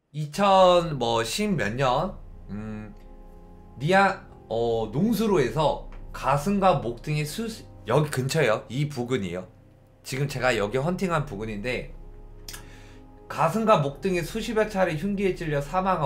2010 몇 년, 농수로에서 가슴과 목 등의 여기 근처에요. 이 부근이에요. 지금 제가 여기 헌팅한 부근인데, 가슴과 목 등의 수십여 차례 흉기에 찔려 사망한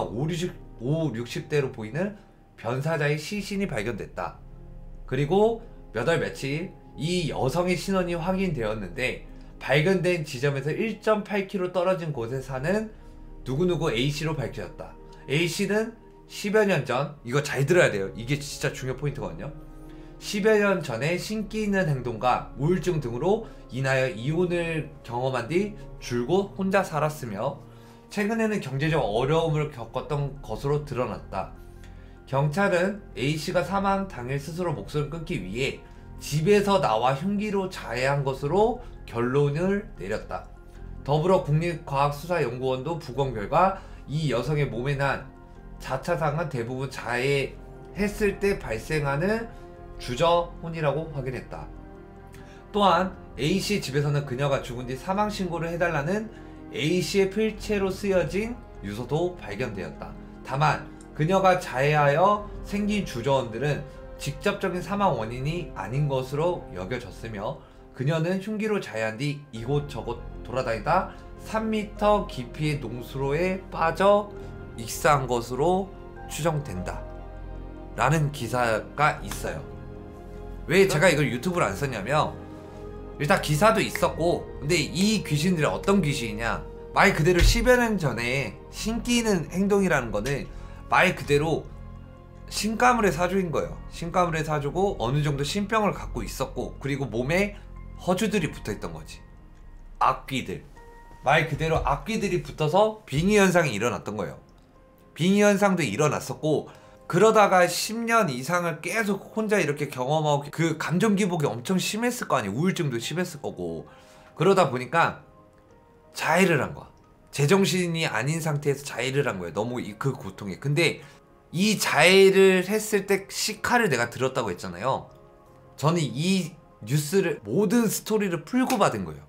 60대로 보이는 변사자의 시신이 발견됐다. 그리고 몇 월 며칠 이 여성의 신원이 확인되었는데, 발견된 지점에서 1.8km 떨어진 곳에 사는 누구누구 A씨로 밝혀졌다. A씨는 10여 년 전, 이거 잘 들어야 돼요. 이게 진짜 중요 포인트거든요. 10여 년 전에 신기 있는 행동과 우울증 등으로 인하여 이혼을 경험한 뒤 줄곧 혼자 살았으며, 최근에는 경제적 어려움을 겪었던 것으로 드러났다. 경찰은 A씨가 사망 당일 스스로 목숨을 끊기 위해 집에서 나와 흉기로 자해한 것으로 결론을 내렸다. 더불어 국립과학수사연구원도 부검 결과 이 여성의 몸에 난 자차상은 대부분 자해했을 때 발생하는 주저혼이라고 확인했다. 또한 A씨 집에서는 그녀가 죽은 뒤 사망신고를 해달라는 A씨의 필체로 쓰여진 유서도 발견되었다. 다만 그녀가 자해하여 생긴 주저원들은 직접적인 사망 원인이 아닌 것으로 여겨졌으며, 그녀는 흉기로 자해한 뒤 이곳저곳 돌아다니다 3m 깊이의 농수로에 빠져 익사한 것으로 추정된다 라는 기사가 있어요. 왜 제가 이걸 유튜브로 안 썼냐면, 일단 기사도 있었고, 근데 이 귀신들이 어떤 귀신이냐, 말 그대로 10여 년 전에 신기 있는 행동이라는 거는 말 그대로 신가물의 사주인 거예요. 신가물의 사주고 어느 정도 신병을 갖고 있었고, 그리고 몸에 허주들이 붙어있던 거지. 악귀들, 말 그대로 악귀들이 붙어서 빙의 현상이 일어났던 거예요. 빙의 현상도 일어났었고, 그러다가 10년 이상을 계속 혼자 이렇게 경험하고, 그 감정 기복이 엄청 심했을 거 아니에요. 우울증도 심했을 거고. 그러다 보니까 자해를 한 거야. 제정신이 아닌 상태에서 자해를 한 거예요. 너무 그 고통에. 근데 이 자해를 했을 때 시카를 내가 들었다고 했잖아요. 저는 이 뉴스를, 모든 스토리를 풀고 받은 거예요.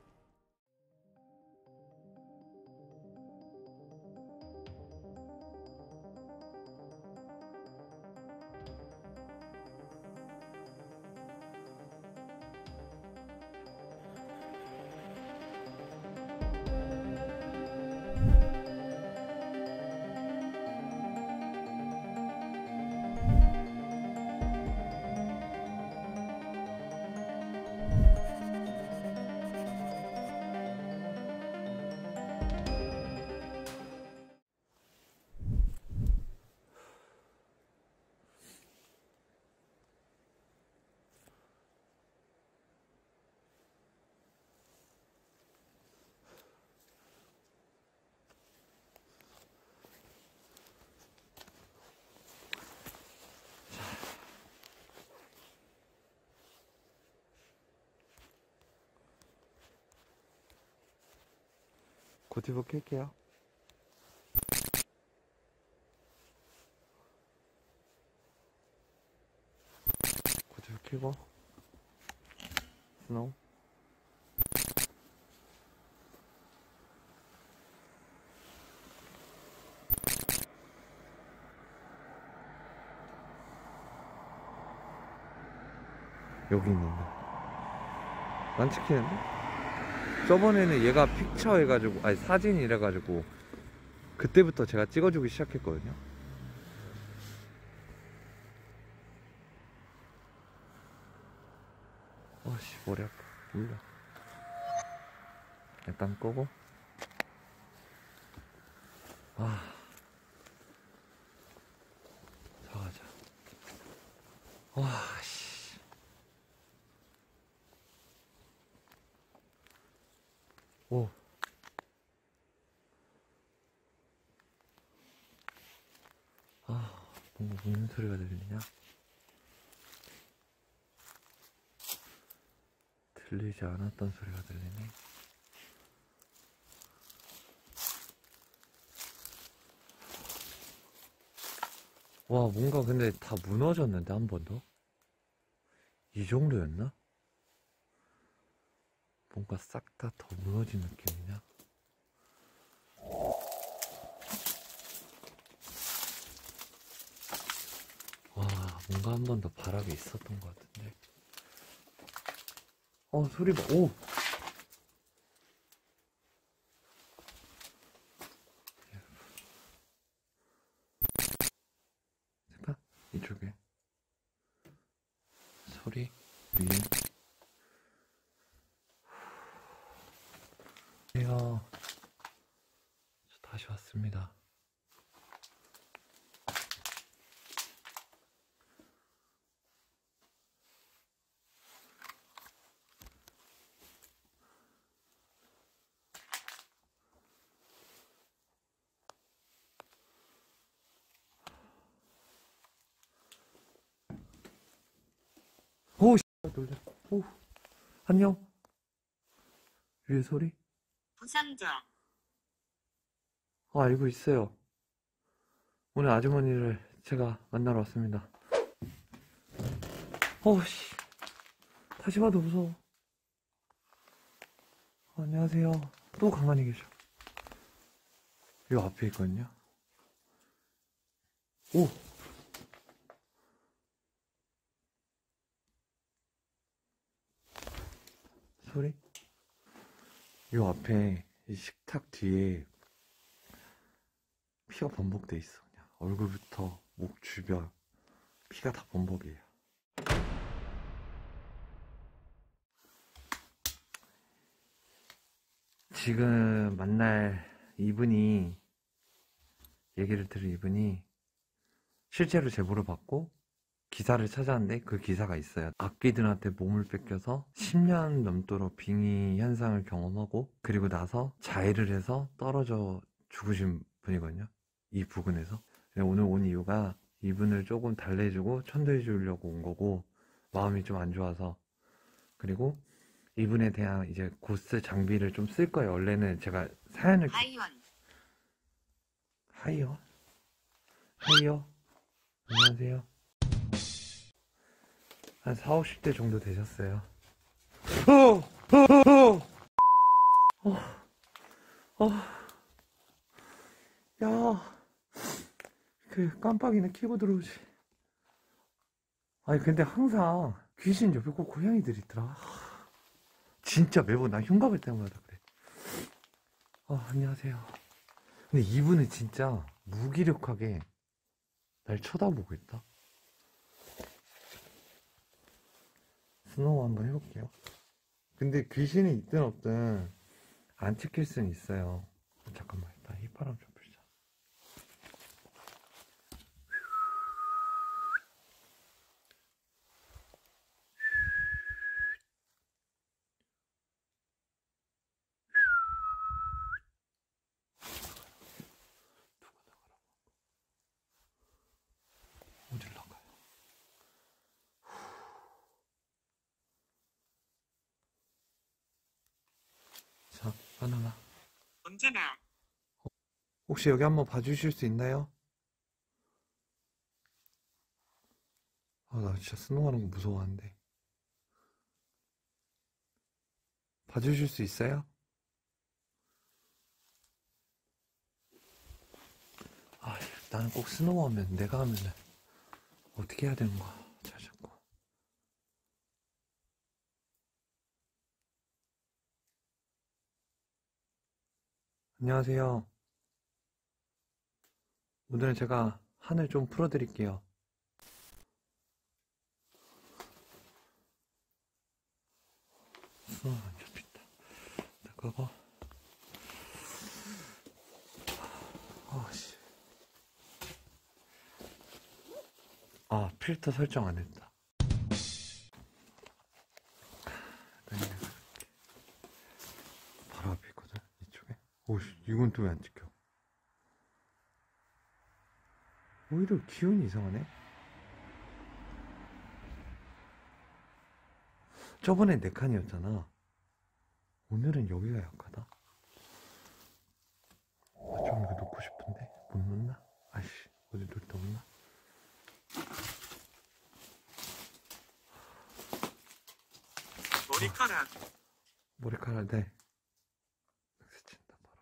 고티브 킬게요. 고티브 킬고 스노우. 여기 있는데 안 찍히는데? 저번에는 얘가 픽처 해가지고, 아니 사진 이래가지고 그때부터 제가 찍어주기 시작했거든요. 어씨 머리 아파. 몰라. 약간 끄고. 자가자. 와씨. 오. 뭔가 무슨 소리가 들리냐? 들리지 않았던 소리가 들리네. 와, 뭔가 근데 다 무너졌는데, 한 번 더? 이 정도였나? 뭔가 싹 다 더 무너진 느낌이냐? 뭔가 한 번 더 바람이 있었던 것 같은데. 소리 봐. 오! 잠깐, 이쪽에. 소리, 위에. 안녕하세요. 저 다시 왔습니다. 오, 놀래. 오, 안녕. 위에 소리? 부상자. 알고 있어요. 오늘 아주머니를 제가 만나러 왔습니다. 씨. 다시 봐도 무서워. 안녕하세요. 또 가만히 계셔. 요 앞에 있거든요. 오! 소리? 요 앞에 이 식탁 뒤에 피가 범벅돼 있어. 그냥 얼굴부터 목 주변 피가 다 범벅이에요. 지금 만날 이분이, 얘기를 들은 이분이 실제로 제보를 받고 기사를 찾았는데 그 기사가 있어요. 악귀들한테 몸을 뺏겨서 10년 넘도록 빙의 현상을 경험하고 그리고 나서 자해를 해서 떨어져 죽으신 분이거든요. 이 부근에서. 오늘 온 이유가 이분을 조금 달래주고 천도해 주려고 온 거고, 마음이 좀 안 좋아서. 그리고 이분에 대한 이제 곧쓸 장비를 좀 쓸 거예요. 원래는 제가 사연을 하이요? 안녕하세요. 한 4, 50대 정도 되셨어요. 야, 그 깜빡이는 켜고 들어오지. 아니 근데 항상 귀신 옆에 꼭 고양이들이 있더라. 진짜 매번 나 흉가볼 때마다 그래. 안녕하세요. 근데 이분은 진짜 무기력하게 날 쳐다보고 있다. 스노우 한번 해볼게요. 근데 귀신이 있든 없든 안 찍힐 수는 있어요. 잠깐만, 일단 휘파람 좀 불자. 어딜 나가요? 자, 바나나. 언제나. 혹시 여기 한번 봐주실 수 있나요? 나 진짜 스노우 하는 거 무서워하는데. 봐주실 수 있어요? 나는 꼭 스노우 하면, 내가 하면은 어떻게 해야 되는 거야? 잘 잡고. 안녕하세요. 오늘은 제가 하늘 좀 풀어드릴게요. 안 잡힌다. 나 그거. 씨. 필터 설정 안 했다. 바로 앞에 있거든, 이쪽에. 이건 또 왜 안 찍혀? 오히려 기온이 이상하네. 저번엔 4칸이었잖아. 오늘은 여기가 약하다. 좀 이거 놓고 싶은데 못 놓나? 어디 놓을 데 없나? 머리카락, 네. 스친다, 바로.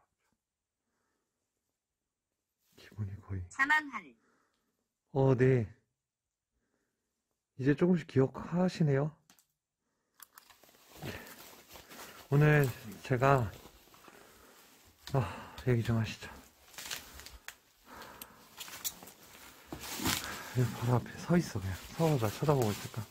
기분이 거의. 사망한. 네. 이제 조금씩 기억하시네요. 오늘 제가 얘기 좀 하시죠. 여기 바로 앞에 서 있어. 그냥 서서 나 쳐다보고 있을까.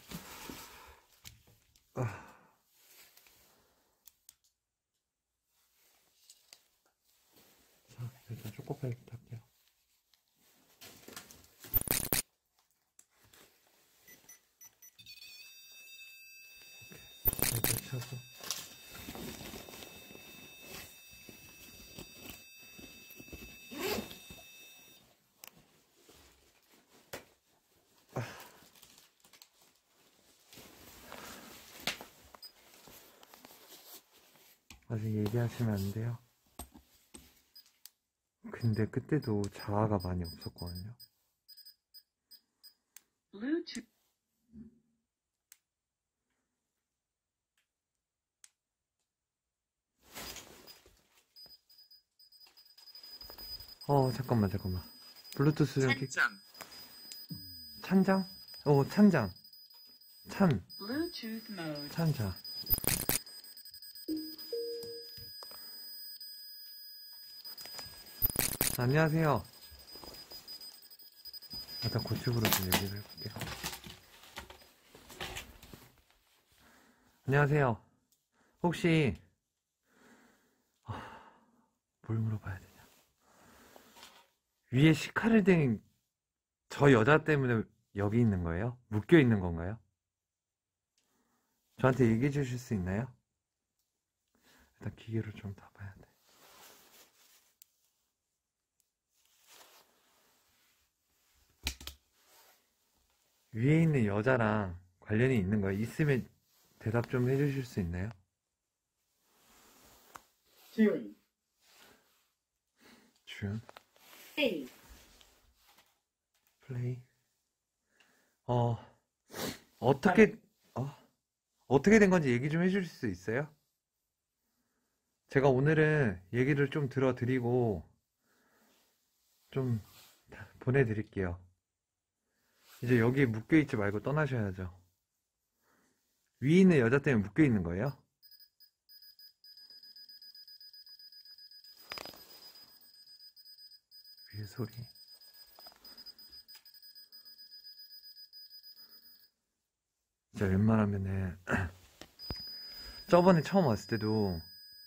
자, 일단 초코파이부터 할게요. 오케이, 이렇게 쳐서. 아직 얘기하시면 안 돼요. 근데 그때도 자아가 많이 없었거든요. Bluetooth. 잠깐만. 블루투스 좀 찬장. 찬장? 찬장. Bluetooth mode. 찬장. 안녕하세요. 일단 고집으로 좀 얘기를 해볼게요. 안녕하세요. 혹시 뭘 물어봐야 되냐? 위에 시카를 댄 저 여자 때문에 여기 있는 거예요? 묶여 있는 건가요? 저한테 얘기해 주실 수 있나요? 일단 기계로 좀 다 봐야 돼. 위에 있는 여자랑 관련이 있는 거예요? 있으면 대답 좀 해주실 수 있나요? June. 준 A. 플레이. 어떻게 된 건지 얘기 좀 해줄 수 있어요? 제가 오늘은 얘기를 좀 들어드리고 좀 보내드릴게요. 이제 여기에 묶여있지 말고 떠나셔야죠. 위에 있는 여자 때문에 묶여있는 거예요? 위에 소리. 진짜 웬만하면은 저번에 처음 왔을 때도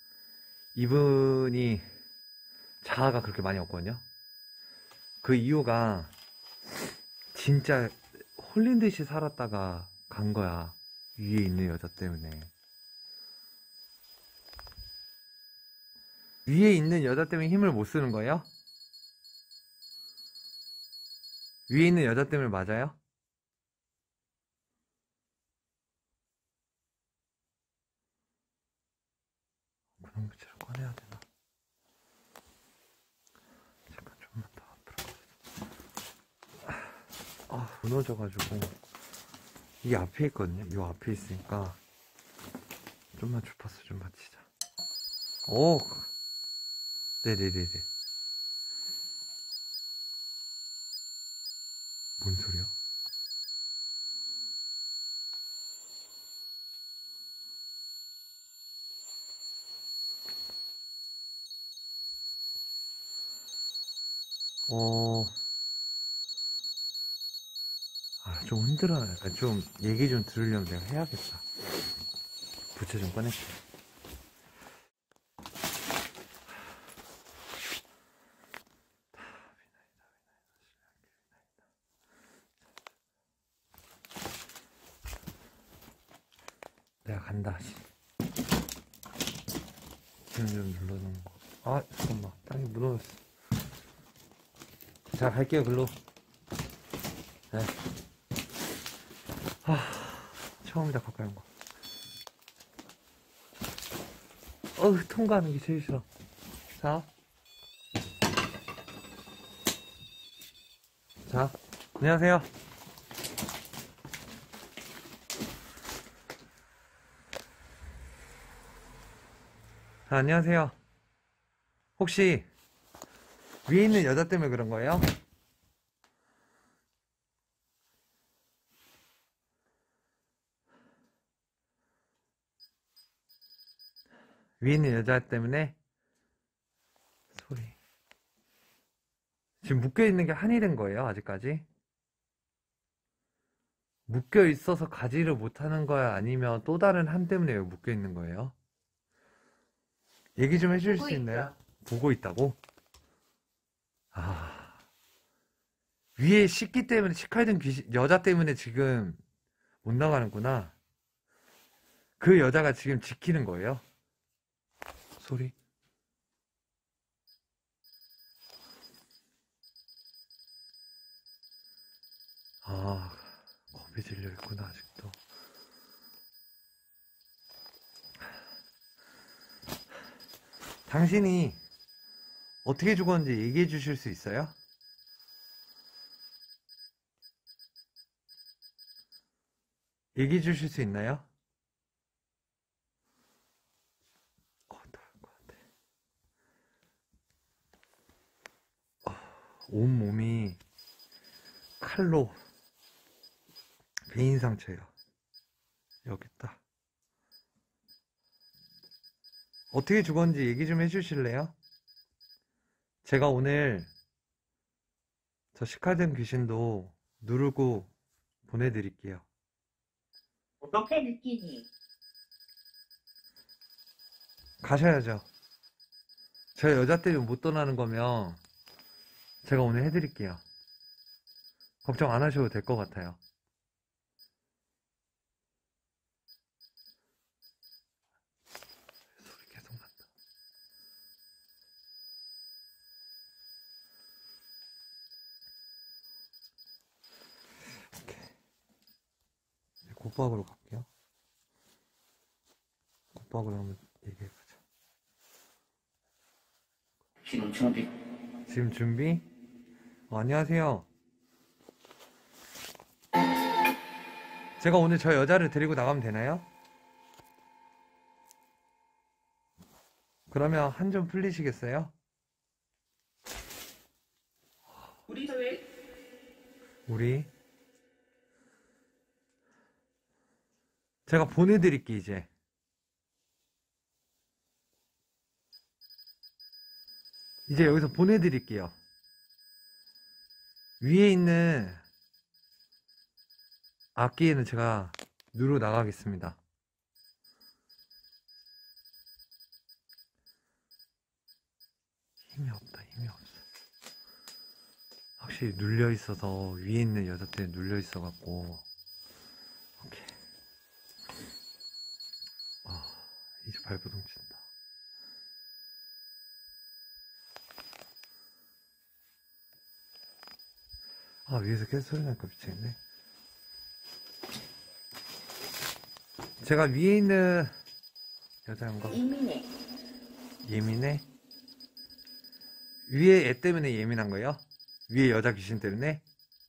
이분이 자아가 그렇게 많이 없거든요. 그 이유가 진짜 홀린 듯이 살았다가 간 거야. 위에 있는 여자 때문에. 위에 있는 여자 때문에 힘을 못 쓰는 거예요? 위에 있는 여자 때문에 맞아요? 그런 것처럼 꺼내야 되나? 잠깐 좀만 더 앞으로. 무너져가지고 이게 앞에 있거든요. 이 앞에 있으니까 좀만 주파수 좀 맞추자. 오, 네네네네. 뭔 소리야? 좀 흔들어. 좀 얘기 좀 들으려면 내가 해야겠다. 부채 좀 꺼낼게. 내가 간다. 지금 좀 눌러놓은 거. 잠깐만. 땅이 무너졌어. 자, 갈게요, 글로. 네. 처음이다, 가까이 온 거. 통과하는 게 제일 싫어. 자, 안녕하세요. 안녕하세요. 혹시 위에 있는 여자 때문에 그런 거예요? 위에 있는 여자 때문에 소리. 지금 묶여 있는 게 한이 된 거예요, 아직까지? 묶여 있어서 가지를 못하는 거야? 아니면 또 다른 한 때문에 여기 묶여 있는 거예요? 얘기 좀 해줄 보고 수 있나요? 있죠. 보고 있다고? 아, 위에 식기 때문에, 식칼든 귀신, 여자 때문에 지금 못 나가는구나. 그 여자가 지금 지키는 거예요? 소리? 아, 겁이 질려 있구나, 아직도. 당신이 어떻게 죽었는지 얘기해 주실 수 있어요? 얘기해 주실 수 있나요? 나을 것 같아. 온몸이 칼로 베인 상처예요. 여기 있다. 어떻게 죽었는지 얘기 좀 해주실래요? 제가 오늘 저 시카된 귀신도 누르고 보내드릴게요. 어떻게 느끼니? 가셔야죠. 저 여자 때문에 못 떠나는 거면 제가 오늘 해드릴게요. 걱정 안 하셔도 될 것 같아요. 소리 계속 난다. 오케이. 이제 곧박으로 갈게요. 곧박으로 한번 얘기해보자. 지금 준비. 지금 준비? 안녕하세요. 제가 오늘 저 여자를 데리고 나가면 되나요? 그러면 한 점 풀리시겠어요? 우리도 왜? 우리 제가 보내드릴게 이제. 이제 여기서 보내드릴게요. 위에 있는 악기에는 제가 누르 나가겠습니다. 힘이 없다, 힘이 없어. 확실히 눌려 있어서 위에 있는 여자 때문에 눌려 있어갖고. 오케이. 이제 발버둥 친다. 위에서 계속 소리 나니까 미치겠네. 제가 위에 있는 여자인가? 예민해. 예민해? 위에 애 때문에 예민한 거예요? 위에 여자 귀신 때문에?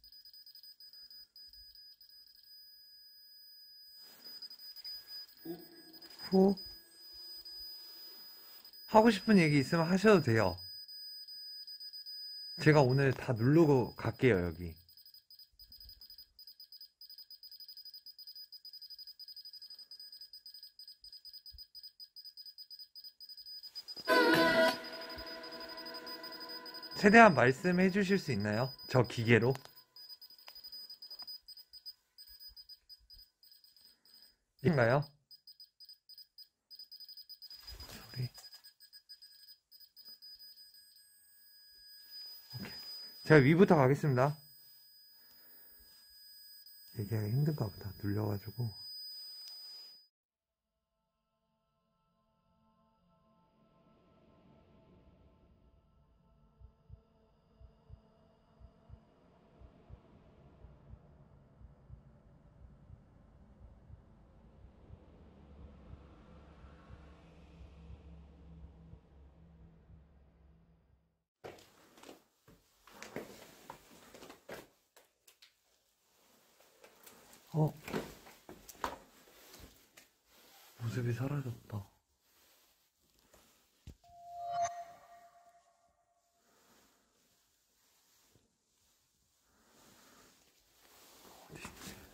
후? 하고 싶은 얘기 있으면 하셔도 돼요. 제가 오늘 다 누르고 갈게요, 여기. 최대한 말씀해 주실 수 있나요? 저 기계로? 인가요? 소리. 오케이. 제가 위부터 가겠습니다. 얘기하기 힘든가 보다. 눌려가지고. 모습이 사라졌다. 어딨지?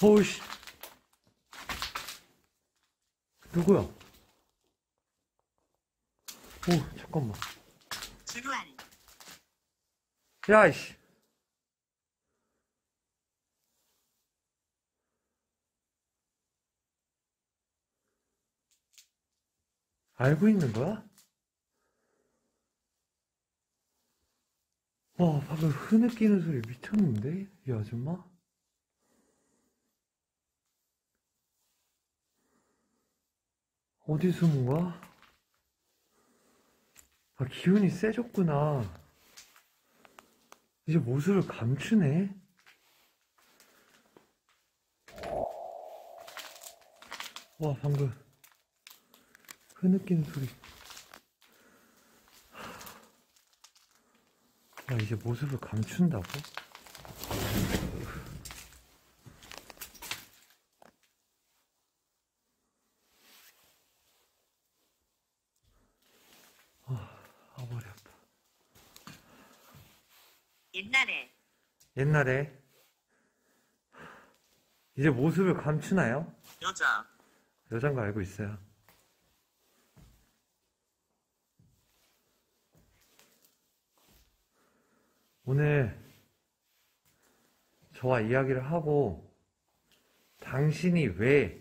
어우씨. 누구야? 오, 잠깐만. 주루한 야이씨. 알고 있는 거야? 와, 방금 흐느끼는 소리 미쳤는데? 이 아줌마? 어디 숨은 거야? 아, 기운이 세졌구나. 이제 모습을 감추네? 와, 방금 흐느끼는 소리. 야, 이제 모습을 감춘다고? 머리 아파. 옛날에 이제 모습을 감추나요? 여잔 거 알고 있어요. 오늘 저와 이야기를 하고 당신이 왜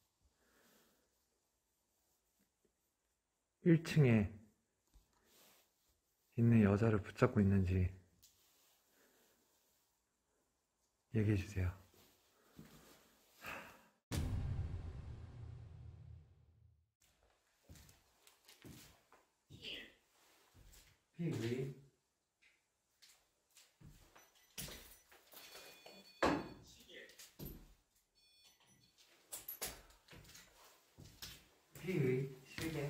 1층에 있는 여자를 붙잡고 있는지 얘기해 주세요. 피위 피위 시계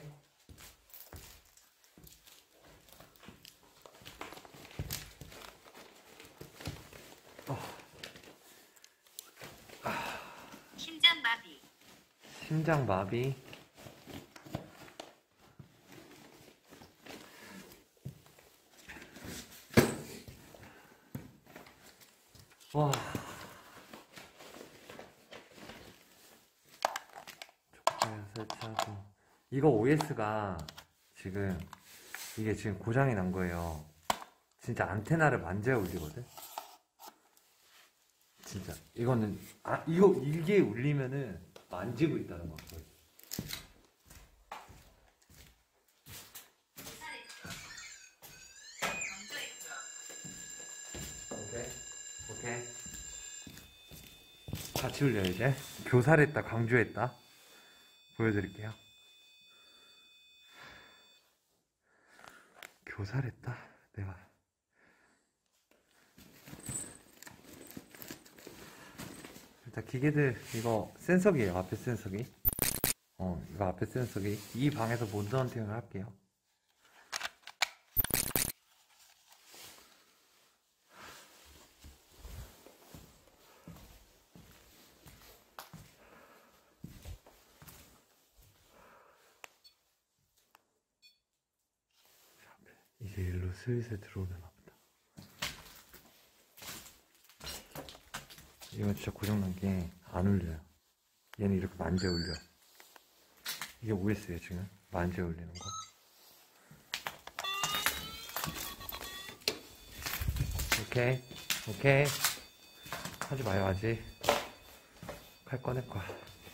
심장마비 와 조카야 설치하고 이거 OS가 지금 이게 지금 고장이 난 거예요. 진짜 안테나를 만져야 울리거든. 진짜 이거는 이게 울리면은 만지고 있다는 거. 오케이. 같이 울려요 이제. 교살했다, 강조했다. 보여드릴게요. 교살했다. 내가. 일단 기계들 이거 센서기예요. 앞에 센서기. 이거 앞에 센서기. 이 방에서 몬드 헌팅을 할게요. 이제 일로 슬슬 들어오려나 보다. 이건 진짜 고장난 게 안 울려요. 얘는 이렇게 만져 울려. 이게 OS예요 지금. 만져 울리는 거. 오케이. 하지 마요 아직. 칼 꺼낼 거야.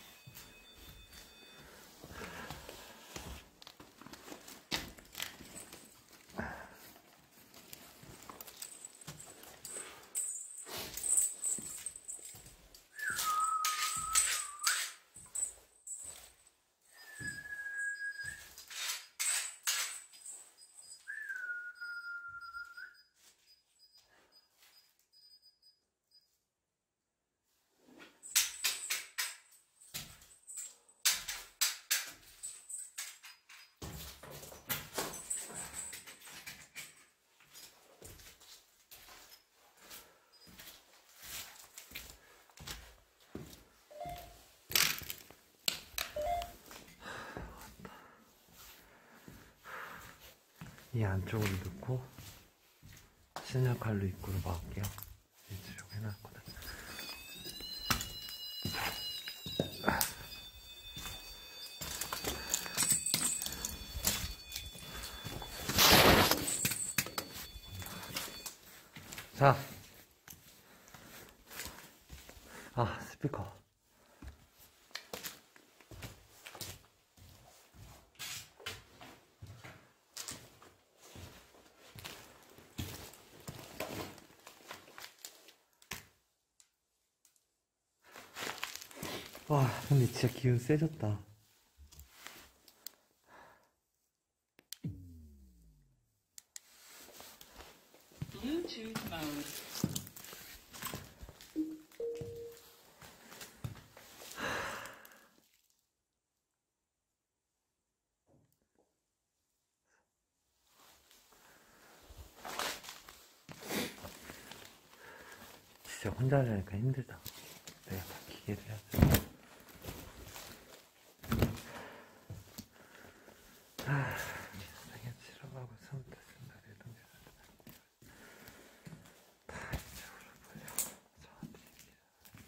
이 안쪽으로 넣고 신형 칼로 입구로 막을게요. 이쪽 해놨거든. 자. 아, 스피커. 와, 근데 진짜 기운 세졌다. Bluetooth mode. 진짜 혼자 하려니까 힘들다. 내가 다 기계를 해야 돼. 세상에 치러가고 숨 쉬는 날에 동네를 다 이쪽으로 벌려. 저한테 얘기해.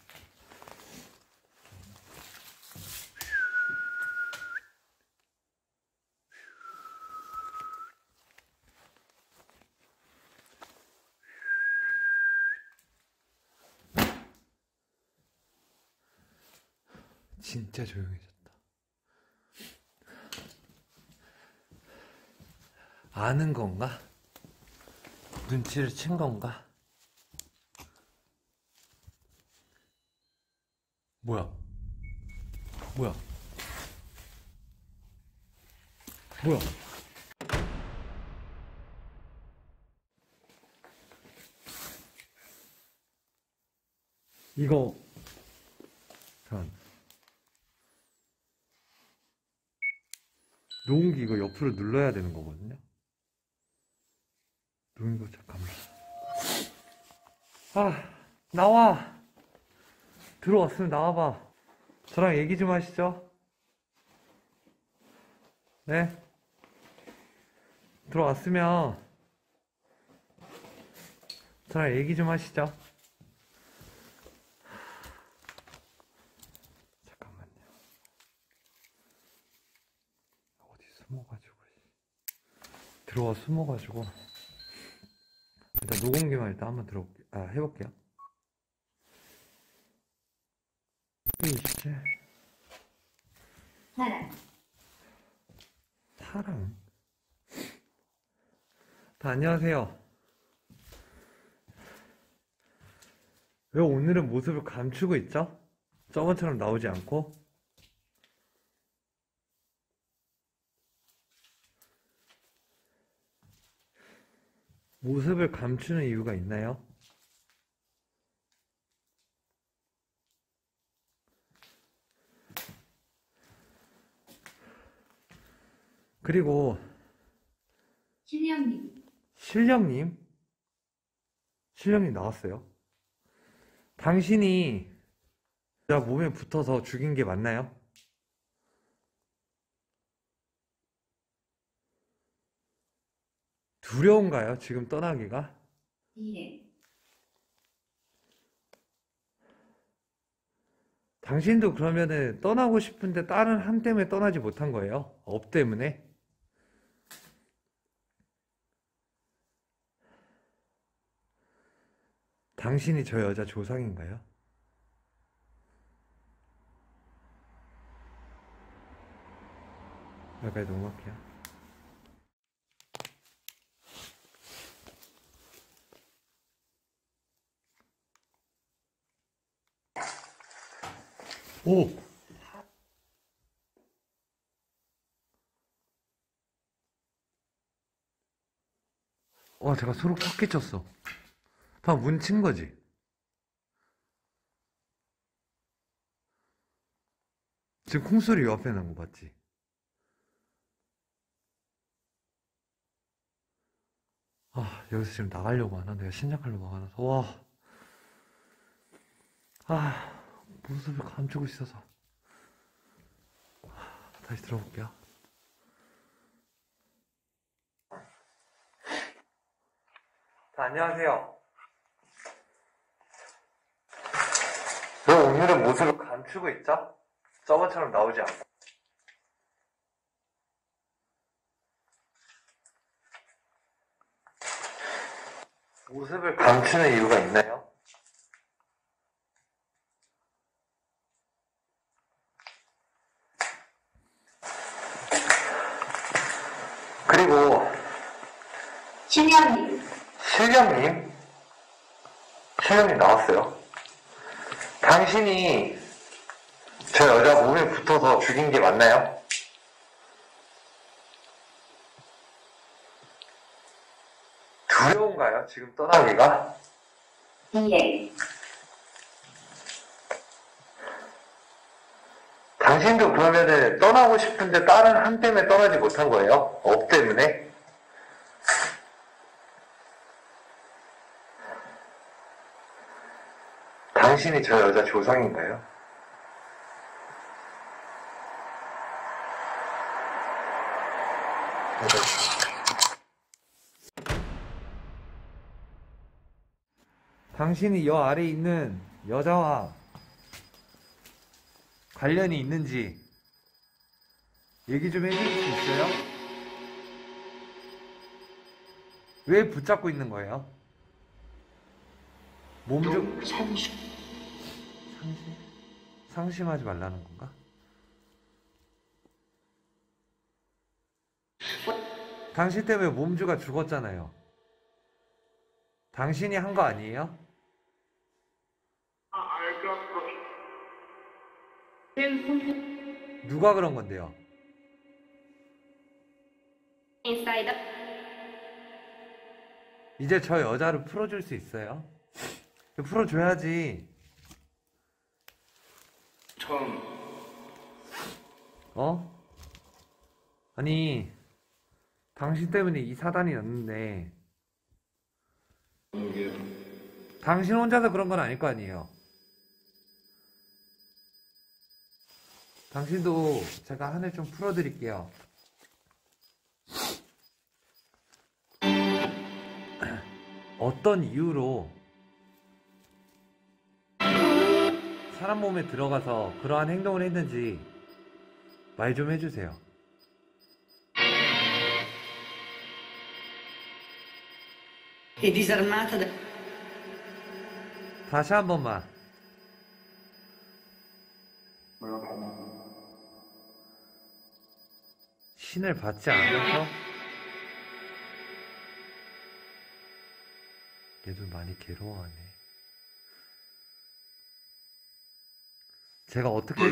진짜 조용해졌다. 아는 건가? 눈치를 챈 건가? 뭐야? 뭐야? 뭐야? 이거 잠깐 녹음기 이거 옆으로 눌러야 되는 거거든요. 녹음기 잠깐만. 아, 나와. 들어왔으면 나와봐. 저랑 얘기 좀 하시죠. 네? 들어왔으면 저랑 얘기 좀 하시죠. 잠깐만요. 어디 숨어가지고. 들어와 숨어가지고. 일단 녹음기만 일단 한번 해볼게요. 27. 사랑. 안녕하세요. 왜 오늘은 모습을 감추고 있죠? 저번처럼 나오지 않고? 모습을 감추는 이유가 있나요? 그리고 실령님 나왔어요. 당신이 나 몸에 붙어서 죽인 게 맞나요? 두려운가요? 지금 떠나기가? 예. 당신도 그러면은 떠나고 싶은데 다른 한 때문에 떠나지 못한 거예요? 업 때문에? 당신이 저 여자 조상인가요? 여기까지 넘어갈게요. 오! 제가 소름 확 끼쳤어. 다 뭉친 거지? 지금 콩소리 요 앞에 난 거 봤지? 여기서 지금 나가려고 하나? 내가 신작하려고 하나? 모습을 감추고 있어서. 다시 들어볼게요. 안녕하세요. 왜 오늘은 모습을 감추고 있죠? 저번처럼 나오지 않고. 모습을 감추는 이유가 있나요? 그리고 실명님. 실명님 나왔어요. 당신이 저 여자 몸에 붙어서 죽인 게 맞나요? 두려운가요? 지금 떠나기가? 예. 당신도 그러면은 떠나고 싶은데 다른 한 때문에 떠나지 못한 거예요? 업 때문에? 당신이 저 여자 조상인가요? 당신이 여 아래에 있는 여자와 관련이 있는지 얘기 좀 해줄 수 있어요? 왜 붙잡고 있는 거예요? 몸 좀 상심하지 말라는 건가? 당신 때문에 몸주가 죽었잖아요. 당신이 한 거 아니에요? 누가 그런 건데요? 이제 저 여자를 풀어줄 수 있어요? 풀어줘야지. 어? 아니, 당신 때문에 이 사단이 났는데 당신 혼자서 그런 건 아닐 거 아니에요. 당신도 제가 한해 좀 풀어드릴게요. 어떤 이유로 사람 몸에 들어가서 그러한 행동을 했는지 말 좀 해주세요. 다시 한 번만. 신을 받지 않아서? 얘도 많이 괴로워하네. 제가 어떻게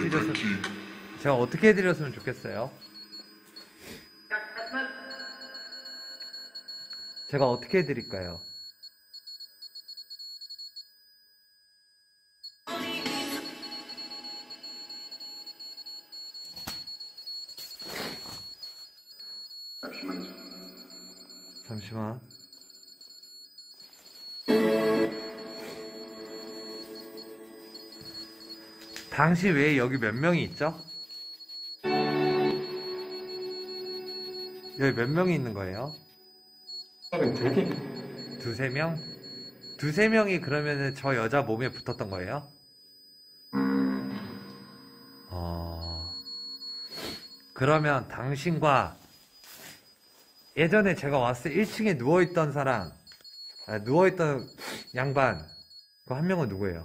해드렸으면 좋겠어요? 제가 어떻게 해드릴까요? 잠시만. 당신 외에 여기 몇 명이 있죠? 여기 몇 명이 있는 거예요? 두세 명? 두세 명이 그러면은 저 여자 몸에 붙었던 거예요? 그러면 당신과 예전에 제가 왔을 때 1층에 누워있던 사람, 누워있던 양반, 그 한 명은 누구예요?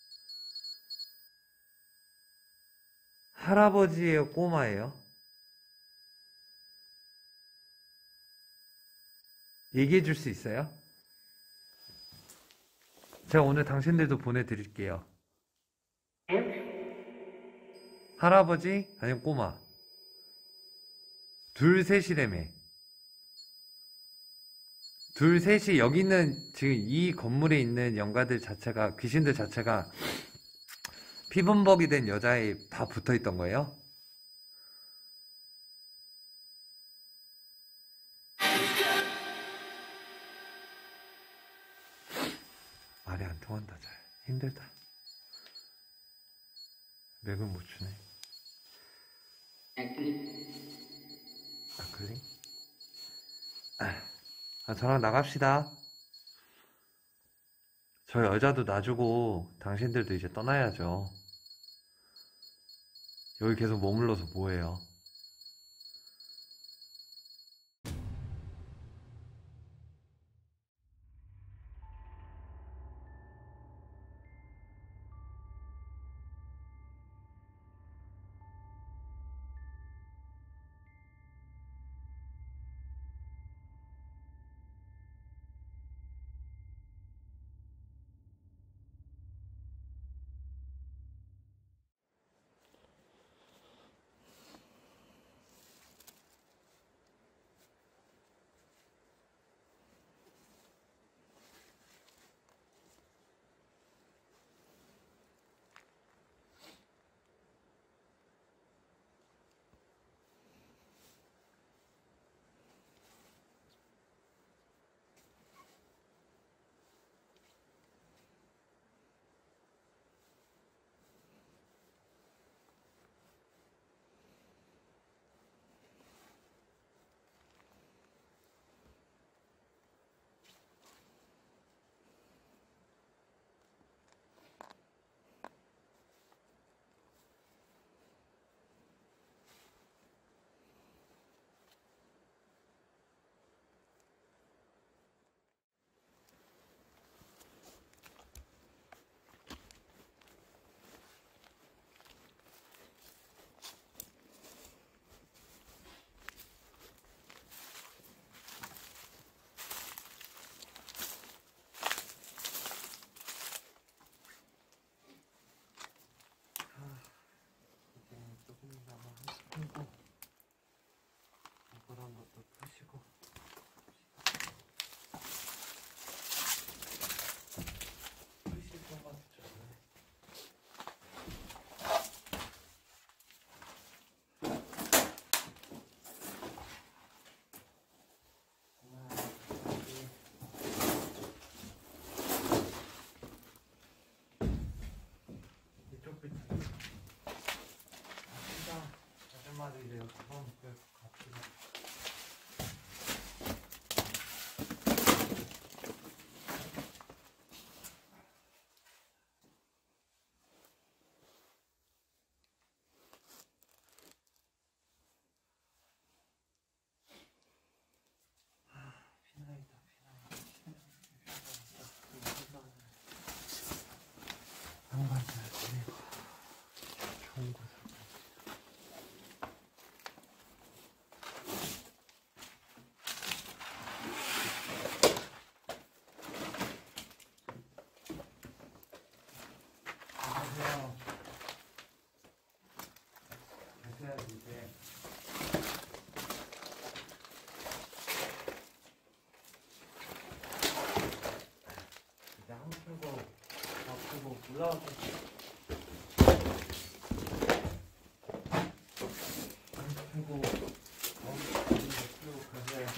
할아버지예요, 꼬마예요? 얘기해 줄 수 있어요? 제가 오늘 당신들도 보내드릴게요. 할아버지? 아니면 꼬마? 둘, 셋이라며. 둘, 셋이 여기 있는, 지금 이 건물에 있는 영가들 자체가, 귀신들 자체가 피범벅이 된 여자에 다 붙어 있던 거예요? 말이 안 통한다, 잘. 힘들다. 맥을 못 추네. 아클링? 저랑 나갑시다. 저 여자도 놔주고 당신들도 이제 떠나야죠. 여기 계속 머물러서 뭐해요? 그리고 올라와서 그리고 가져야지.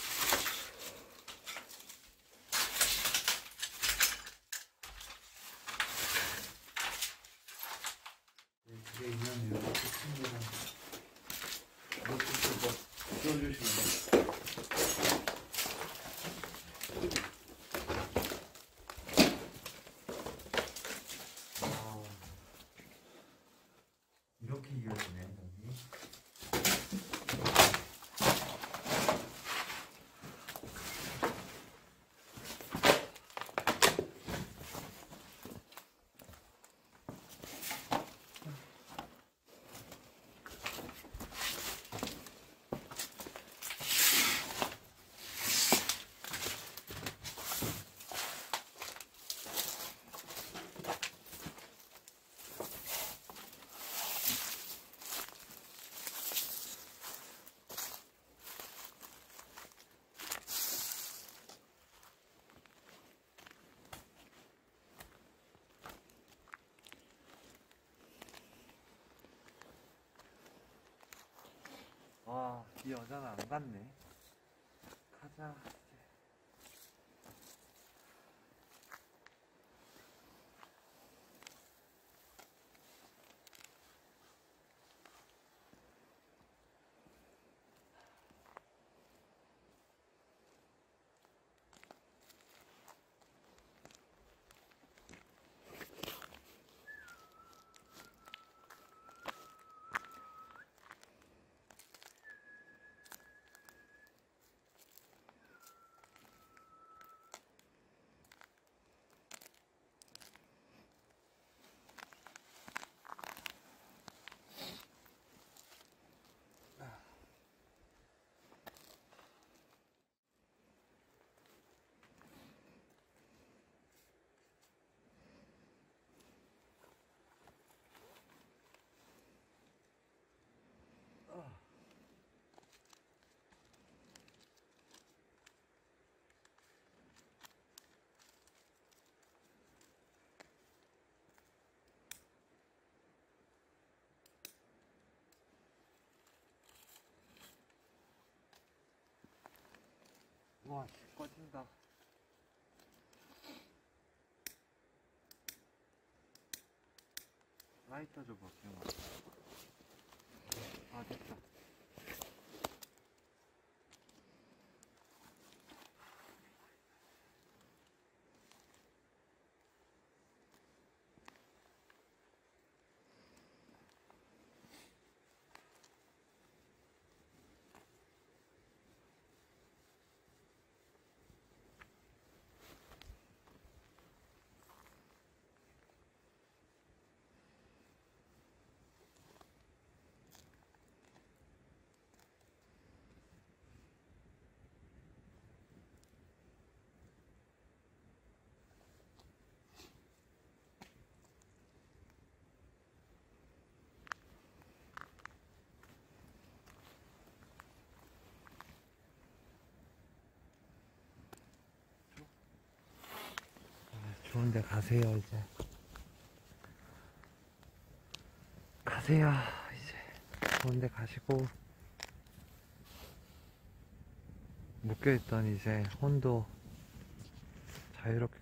그게 있는 이렇게 친구랑 이것도 띄워주시면 돼요. 이렇게 이어지네, 여기. 와, 이 여자는 안 갔네. 가자. 와, 꺼진다. 라이터 줘봐, 기영아. 아, 됐다. 좋은데 가세요, 이제. 가세요, 이제. 좋은데 가시고. 묶여있던 이제 혼도 자유롭게